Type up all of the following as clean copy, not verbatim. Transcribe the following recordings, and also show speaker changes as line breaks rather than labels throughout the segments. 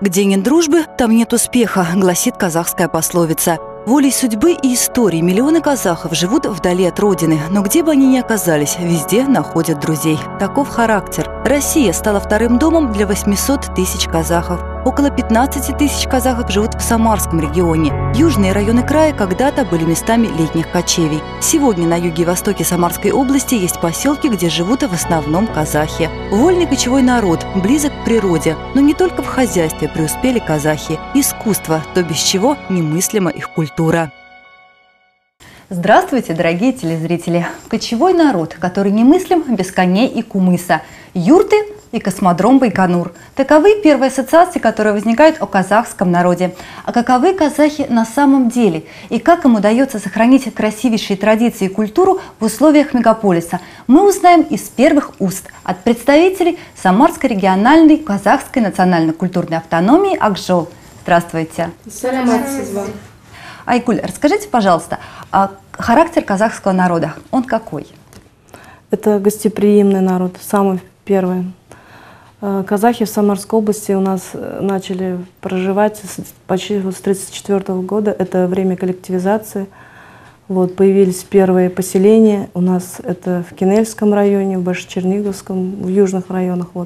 «Где нет дружбы, там нет успеха», гласит казахская пословица. Волей судьбы и истории миллионы казахов живут вдали от родины, но где бы они ни оказались, везде находят друзей. Таков характер. Россия стала вторым домом для 800 тысяч казахов. Около 15 тысяч казахов живут в Самарском регионе. Южные районы края когда-то были местами летних кочевий. Сегодня на юге и востоке Самарской области есть поселки, где живут в основном казахи. Вольный кочевой народ, близок к природе, но не только в хозяйстве преуспели казахи. Искусство, то без чего немыслима их культура.
Здравствуйте, дорогие телезрители! Кочевой народ, который немыслим без коней и кумыса, юрты и космодром Байконур. Таковы первые ассоциации, которые возникают о казахском народе. А каковы казахи на самом деле? И как им удается сохранить красивейшие традиции и культуру в условиях мегаполиса? Мы узнаем из первых уст от представителей Самарской региональной казахской национально-культурной автономии Акжол. Здравствуйте! Айгуль, расскажите, пожалуйста, характер казахского народа, он какой?
Это гостеприимный народ, самый первый. Казахи в Самарской области у нас начали проживать почти с 1934 года. Это время коллективизации. Вот, появились первые поселения. У нас это в Кинельском районе, в Башчерниговском, в южных районах. Вот.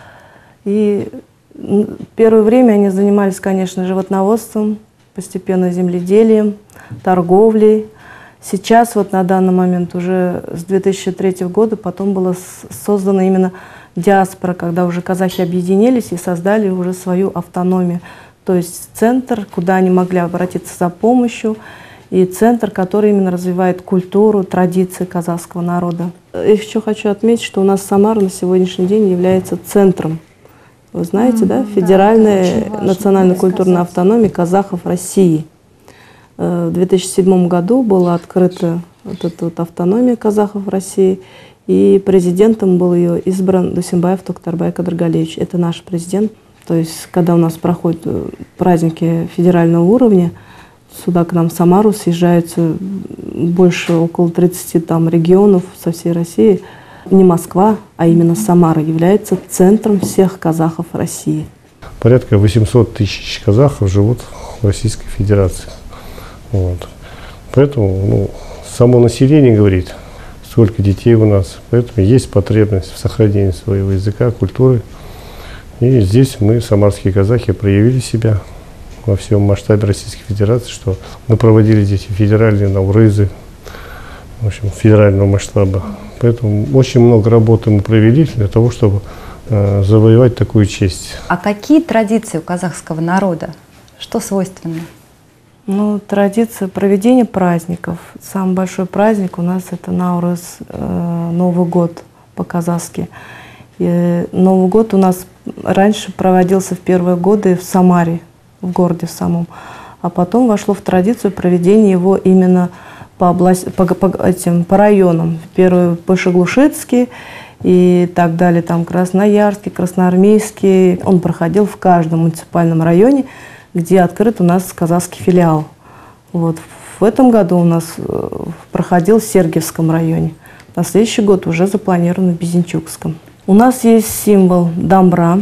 И первое время они занимались, конечно, животноводством, постепенно земледелием, торговлей. Сейчас, вот на данный момент, уже с 2003 года, потом была создана именно диаспора, когда уже казахи объединились и создали уже свою автономию. То есть центр, куда они могли обратиться за помощью, и центр, который именно развивает культуру, традиции казахского народа. Еще хочу отметить, что у нас Самара на сегодняшний день является центром. Вы знаете, да? Федеральная национально-культурная автономия казахов России. В 2007 году была открыта вот эта вот автономия казахов России, и президентом был ее избран Дусимбаев Токтарбай Кадыргалевич. Это наш президент. То есть, когда у нас проходят праздники федерального уровня, сюда к нам в Самару съезжаются больше, около 30 там регионов со всей России. Не Москва, а именно Самара является центром всех казахов России.
Порядка 800 тысяч казахов живут в Российской Федерации. Вот. Поэтому само население говорит, сколько детей у нас. Поэтому есть потребность в сохранении своего языка, культуры. И здесь мы, самарские казахи, проявили себя во всем масштабе Российской Федерации, что мы проводили здесь федеральные наурызы, в общем, федерального масштаба. Поэтому очень много работы мы провели для того, чтобы завоевать такую честь.
А какие традиции у казахского народа? Что свойственно?
Ну, традиция проведения праздников. Самый большой праздник у нас это Наурыз, Новый год по-казахски. Новый год у нас раньше проводился в первые годы в Самаре, в городе самом. А потом вошло в традицию проведения его именно по районам. Первый Пышеглушицкий и так далее, там Красноярский, Красноармейский. Он проходил в каждом муниципальном районе, где открыт у нас казахский филиал. Вот. В этом году у нас проходил в Сергиевском районе. На следующий год уже запланировано в Безенчукском. У нас есть символ дамбра,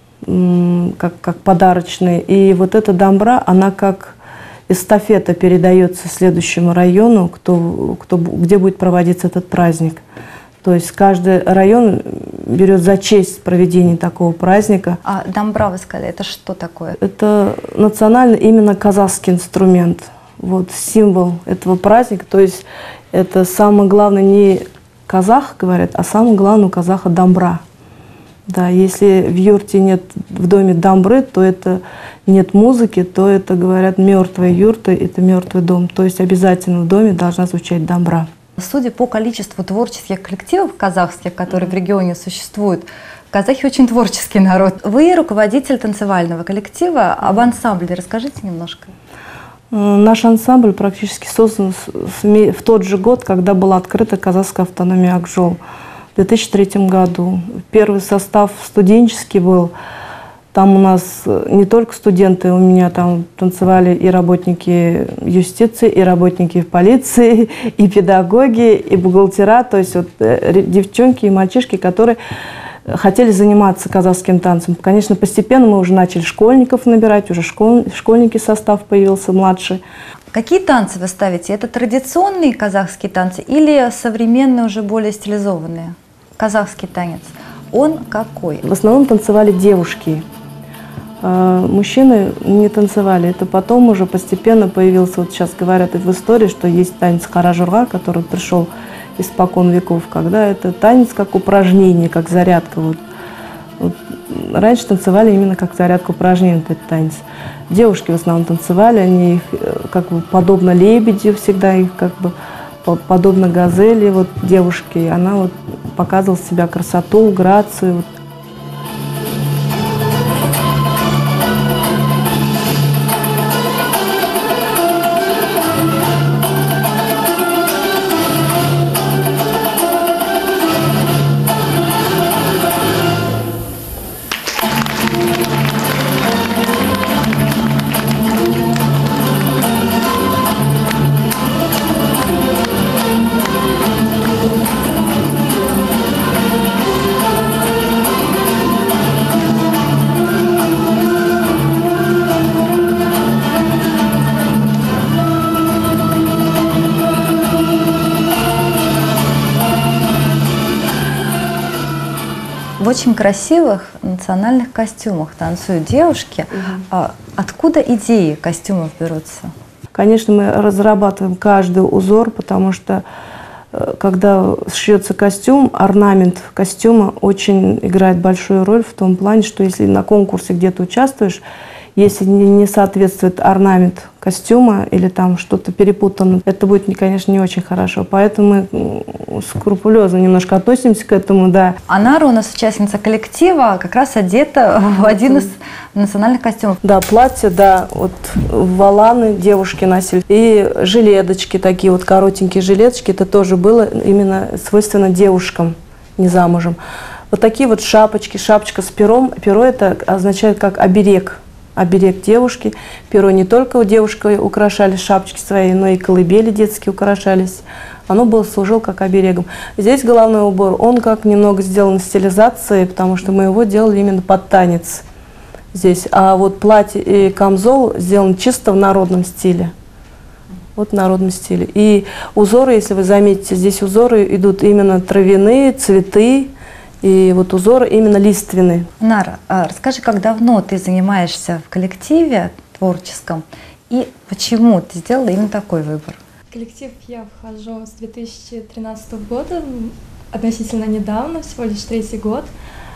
как подарочный. И вот эта дамбра, она как эстафета передается следующему району, где будет проводиться этот праздник. То есть каждый район берет за честь проведения такого праздника.
А дамбра, вы сказали, это что такое?
Это национальный именно казахский инструмент. Вот символ этого праздника. То есть это самое главное, не казах говорят, а самое главное у казаха дамбра. Да, если в юрте нет в доме дамбры, то это нет музыки, то это, говорят, мертвая юрта, это мертвый дом. То есть обязательно в доме должна звучать дамбра.
Судя по количеству творческих коллективов казахских, которые в регионе существуют, казахи очень творческий народ. Вы руководитель танцевального коллектива. Об ансамбле расскажите немножко.
Наш ансамбль практически создан в тот же год, когда была открыта казахская автономия Акжол. В 2003 году. Первый состав студенческий был. Там у нас не только студенты, у меня там танцевали и работники юстиции, и работники полиции, и педагоги, и бухгалтера. То есть вот девчонки и мальчишки, которые хотели заниматься казахским танцем. Конечно, постепенно мы уже начали школьников набирать, уже школьники состав появился, младший.
Какие танцы вы ставите? Это традиционные казахские танцы или современные, уже более стилизованные? Казахский танец. Он какой?
В основном танцевали девушки. Мужчины не танцевали. Это потом уже постепенно появился, вот сейчас говорят в истории, что есть танец Харажурга, который пришел испокон веков, когда это танец как упражнение, как зарядка. Вот. Раньше танцевали именно как зарядка упражнений, этот танец. Девушки в основном танцевали, они их как бы подобно лебедю всегда, их как бы подобно газели, вот девушки, она вот показывала себя красоту, грацию. Вот.
В очень красивых национальных костюмах танцуют девушки. Откуда идеи костюмов берутся?
Конечно, мы разрабатываем каждый узор, потому что когда шьется костюм, орнамент костюма очень играет большую роль в том плане, что если на конкурсе где-то участвуешь, если не соответствует орнамент костюма или там что-то перепутано, это будет, конечно, не очень хорошо. Поэтому мы скрупулезно немножко относимся к этому, да.
Анара у нас участница коллектива, как раз одета в один из национальных костюмов.
Да, платье, да, вот воланы девушки носили. И жилеточки, такие вот коротенькие жилеточки, это тоже было именно свойственно девушкам, не замужем. Вот такие вот шапочки, шапочка с пером. Перо это означает как оберег. Оберег девушки. Перо не только у девушки украшали шапочки свои, но и колыбели детские украшались. Оно было, служило как оберегом. Здесь головной убор, он как немного сделан стилизацией, потому что мы его делали именно под танец здесь. А вот платье и камзол сделан чисто в народном стиле. Вот в народном стиле. И узоры, если вы заметите, здесь узоры идут именно травяные, цветы. И вот узоры именно лиственные.
Нара, расскажи, как давно ты занимаешься в коллективе творческом и почему ты сделала именно такой выбор?
В коллектив я вхожу с 2013 года, относительно недавно, всего лишь 3-й год.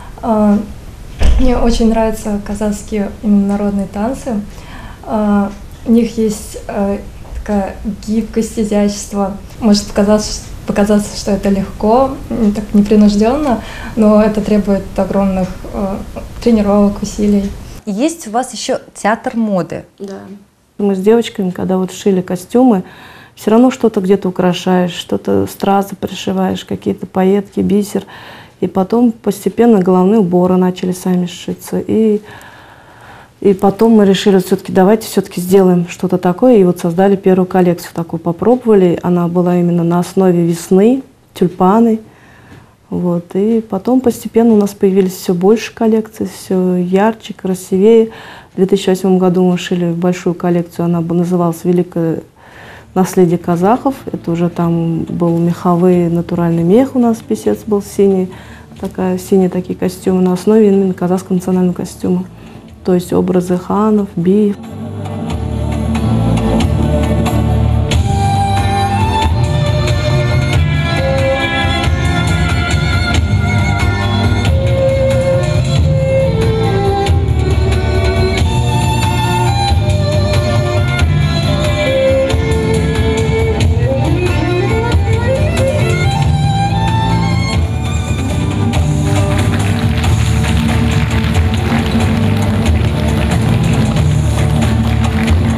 Мне очень нравятся казахские именно народные танцы. У них есть такая гибкость, изящество. Может показаться, что это легко, так непринужденно, но это требует огромных тренировок, усилий.
Есть у вас еще театр моды.
Да. Мы с девочками, когда вот шили костюмы, все равно что-то где-то украшаешь, что-то стразы пришиваешь, какие-то пайетки, бисер. И потом постепенно головные уборы начали сами сшиться. И потом мы решили, все-таки давайте все-таки сделаем что-то такое. И вот создали первую коллекцию такую, попробовали. Она была именно на основе весны, тюльпаны. Вот. И потом постепенно у нас появились все больше коллекций, все ярче, красивее. В 2008 году мы шили большую коллекцию, она называлась «Великое наследие казахов». Это уже там был меховый натуральный мех у нас, писец был синий, синие такие костюмы на основе именно казахского национального костюма. То есть образы ханов, би.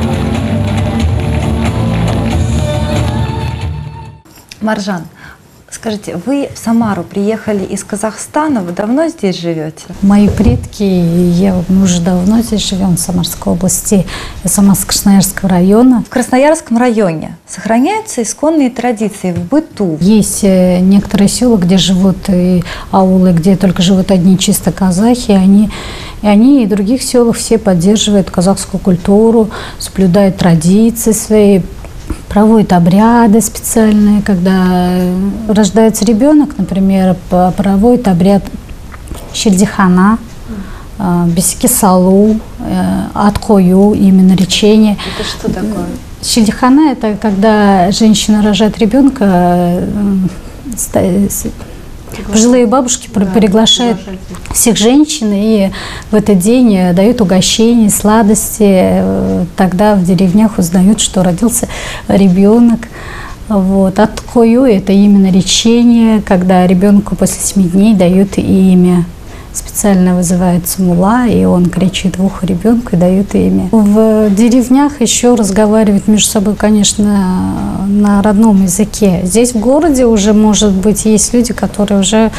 Маржан, Скажите, вы в Самару приехали из Казахстана, вы давно здесь живете?
Мои предки, мы уже давно здесь живем, в Самарской области, я сама с Красноярского района.
В Красноярском районе сохраняются исконные традиции в быту?
Есть некоторые села, где живут, и аулы, где только живут одни чисто казахи, и в других селах все поддерживают казахскую культуру, соблюдают традиции свои, проводят обряды специальные, когда рождается ребенок, например, проводит обряд шельдихана, бесики салу, откою, именно речение.
Это что такое?
Шельдихана – это когда женщина рожает ребенка, пожилые бабушки приглашают всех женщин и в этот день дают угощения, сладости. Тогда в деревнях узнают, что родился ребенок. Вот. Откою – это именно речение, когда ребенку после 7 дней дают имя. Специально вызывается мула, и он кричит в ухо ребенку и дает имя. В деревнях еще разговаривают между собой, конечно, на родном языке. Здесь в городе уже, может быть, есть люди, которые уже,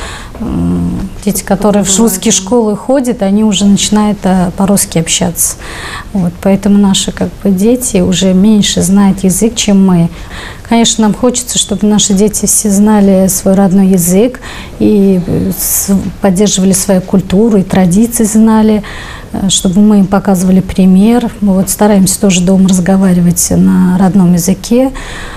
дети, которые в русские школы ходят, они уже начинают по-русски общаться. Вот, поэтому наши дети уже меньше знают язык, чем мы. Конечно, нам хочется, чтобы наши дети все знали свой родной язык и поддерживали свою культуру и традиции знали, чтобы мы им показывали пример. Мы вот стараемся тоже дома разговаривать на родном языке.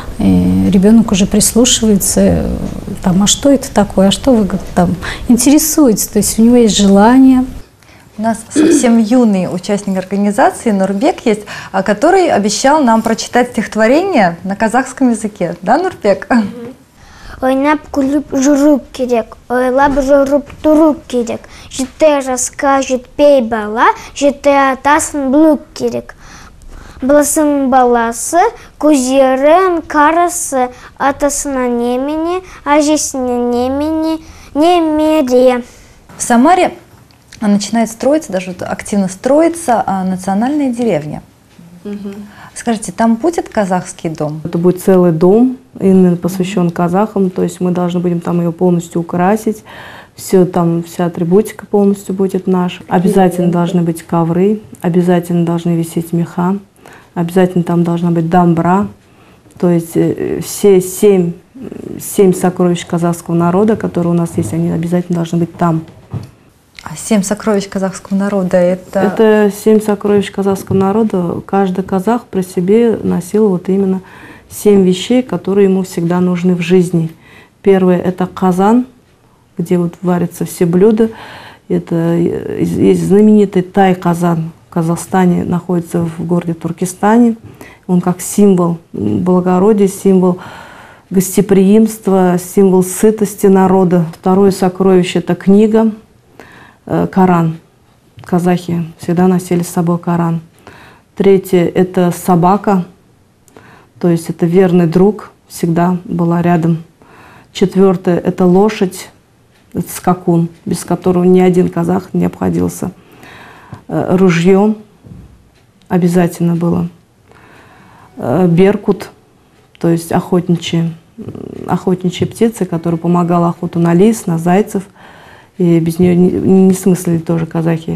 И ребенок уже прислушивается, а что это такое, а что вы там интересуетесь, то есть у него есть желание.
У нас совсем юный участник организации Нурбек есть, который обещал нам прочитать стихотворение на казахском языке. Да, Нурбек?
Ойнап күліп жүріп керек, ойлап жүріп тұрып керек. Жеті жасқа жетпей бала, жеті атасын білу керек. Баласының баласы, көздерін қарасы, атасына немене, әжесіне немене, немере.
В Самаре начинает строиться, даже активно строится национальная деревня. Скажите, там будет казахский дом?
Это будет целый дом, именно посвящен казахам, то есть мы должны будем там ее полностью украсить, все там, вся атрибутика полностью будет наша. Обязательно должны быть ковры, обязательно должны висеть меха, обязательно там должна быть дамбра, то есть все семь сокровищ казахского народа, которые у нас есть, они обязательно должны быть там.
А 7 сокровищ казахского народа это…
Это 7 сокровищ казахского народа. Каждый казах при себе носил вот именно 7 вещей, которые ему всегда нужны в жизни. Первое – это казан, где вот варятся все блюда. Это есть знаменитый тай-казан. В Казахстане находится в городе Туркестане. Он как символ благородия, символ гостеприимства, символ сытости народа. Второе сокровище – это книга. Коран. Казахи всегда носили с собой Коран. Третье – это собака, то есть это верный друг, всегда была рядом. Четвертое – это лошадь, это скакун, без которого ни один казах не обходился. Ружье обязательно было. Беркут, то есть охотничьи птицы, которые помогали охоту на лис, на зайцев. И без нее не смыслили тоже казахи.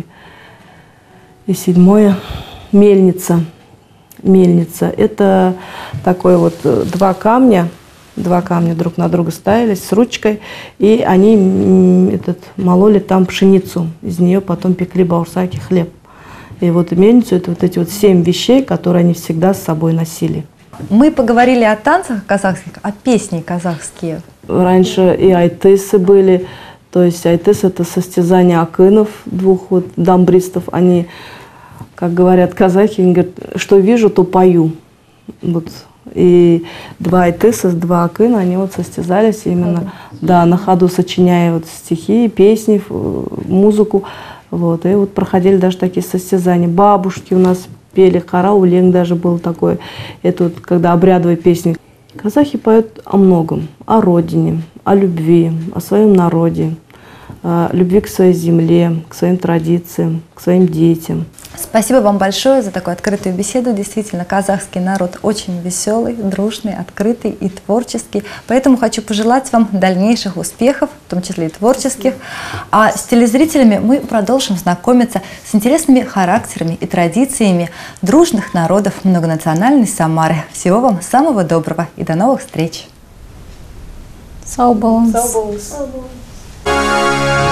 И седьмое – мельница. Мельница – это такой вот два камня друг на друга ставились с ручкой, и они мололи там пшеницу. Из нее потом пекли баурсаки, хлеб. И вот мельницу – это вот эти вот 7 вещей, которые они всегда с собой носили.
Мы поговорили о танцах казахских, о песне казахские.
Раньше и айтысы были. То есть айтыс – это состязание акынов, двух вот дамбристов. Они, как говорят казахи, они говорят, что вижу, то пою. Вот. И 2 айтыса, 2 акына, они вот состязались именно, да, на ходу сочиняя вот стихи, песни, музыку. Вот. И вот проходили даже такие состязания. Бабушки у нас пели, караулен даже был такой. Это вот когда обрядовые песни. Казахи поют о многом, о родине, о любви, о своем народе, о любви к своей земле, к своим традициям, к своим детям.
Спасибо вам большое за такую открытую беседу. Действительно, казахский народ очень веселый, дружный, открытый и творческий. Поэтому хочу пожелать вам дальнейших успехов, в том числе и творческих. А с телезрителями мы продолжим знакомиться с интересными характерами и традициями дружных народов многонациональной Самары. Всего вам самого доброго и до новых встреч!
Сау болыңыз.
Сау болыңыз.